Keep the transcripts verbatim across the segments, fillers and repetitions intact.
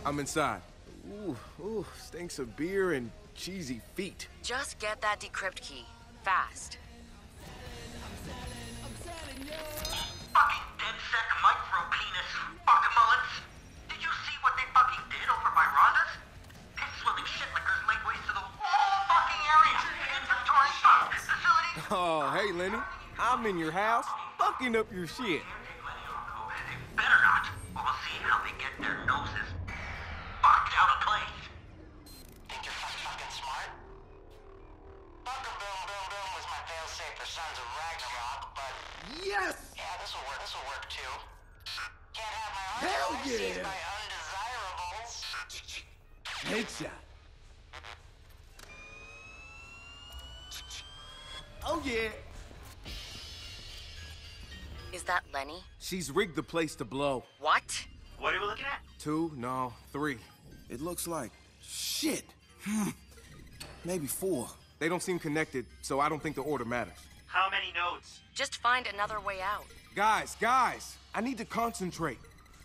I'm inside. Ooh, ooh, stinks of beer and cheesy feet. Just get that decrypt key. Fast. Fucking dead sec micro penis. Fucking mullets. Did you see what they fucking did over by Rhonda's? Piss swimming shit lickers laid waste to the whole fucking area. Inventory fuck. Facility. Oh, hey, Lenny. I'm in your house, fucking up your shit. They better not, or we'll see how they get their noses fucked out of place. Think you're fucking smart? Bunker Boom Boom Boom was my failsafe for Sons of Ragnarok, but Yes! yeah, this will work. This will work too. Can't have my Hell arms yeah! seized by undesirables. Headshot. Oh, yeah. Is that Lenny? She's rigged the place to blow. What? What are we looking at? Two, no, three. It looks like shit. Hmm. Maybe four. They don't seem connected, so I don't think the order matters. How many nodes? Just find another way out. Guys, guys, I need to concentrate.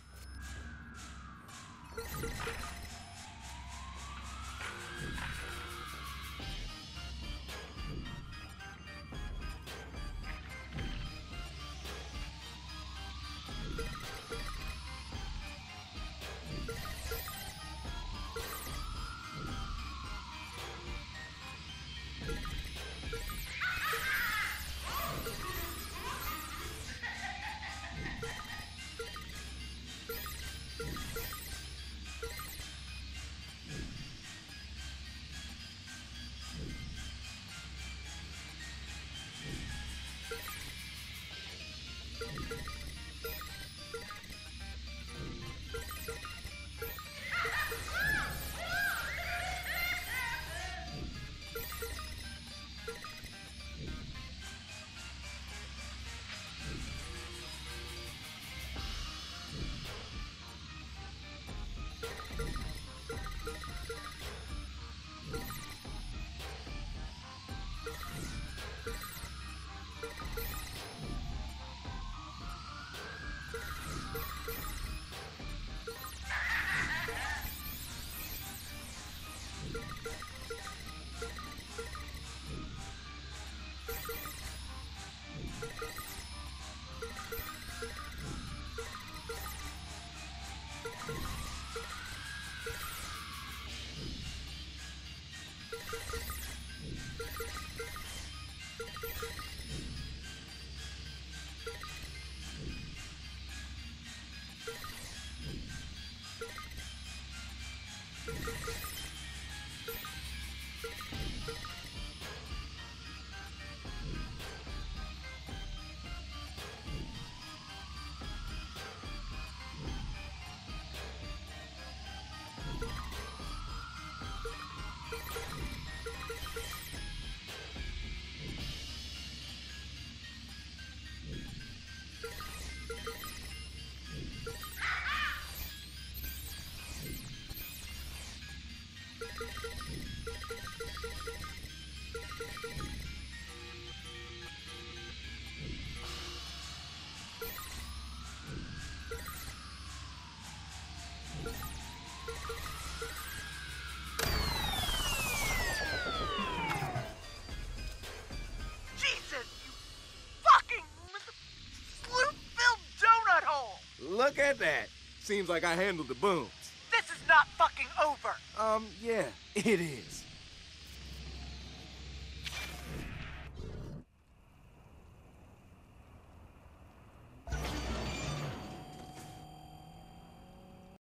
Look at that. Seems like I handled the booms. This is not fucking over. Um, yeah, it is.